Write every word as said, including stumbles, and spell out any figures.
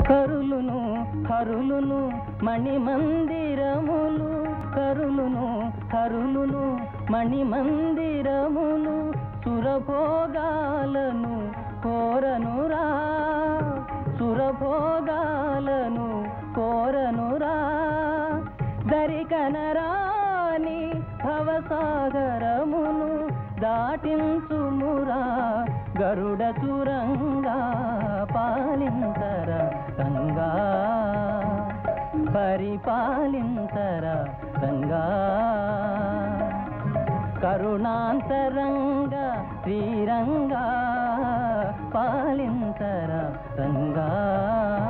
కరులును హరులును మణిమందిరములు కరులును హరులును మణిమందిరములు సురభోగాలను కోరనురా సురభోగాలను కోరనురా దరికనరాని భవసాగరమును దాటించుమురా Garuda తురంగా పాలింతర Ranga పరిపాలింతర Ranga కరుణాంతరంగా శ్రీరంగా పాలింతర Ranga